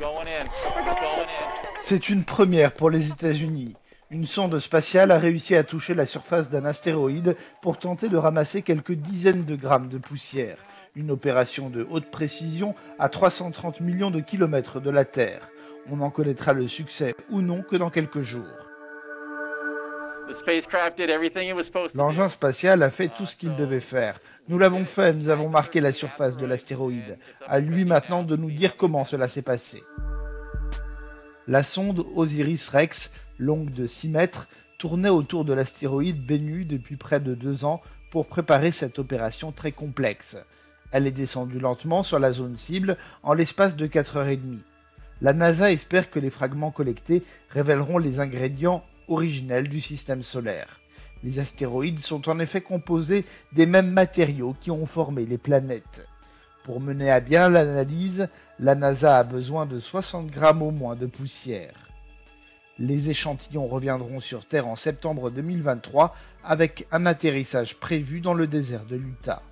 C'est une première pour les États-Unis. Une sonde spatiale a réussi à toucher la surface d'un astéroïde pour tenter de ramasser quelques dizaines de grammes de poussière. Une opération de haute précision à 330 millions de kilomètres de la Terre. On n'en connaîtra le succès ou non que dans quelques jours. L'engin spatial a fait tout ce qu'il devait faire. Nous l'avons fait, nous avons marqué la surface de l'astéroïde. À lui maintenant de nous dire comment cela s'est passé. La sonde Osiris-Rex, longue de 6 mètres, tournait autour de l'astéroïde Bennu depuis près de 2 ans pour préparer cette opération très complexe. Elle est descendue lentement sur la zone cible en l'espace de 4h30. La NASA espère que les fragments collectés révéleront les ingrédients originels du système solaire. Les astéroïdes sont en effet composés des mêmes matériaux qui ont formé les planètes. Pour mener à bien l'analyse, la NASA a besoin de 60 grammes au moins de poussière. Les échantillons reviendront sur Terre en septembre 2023 avec un atterrissage prévu dans le désert de l'Utah.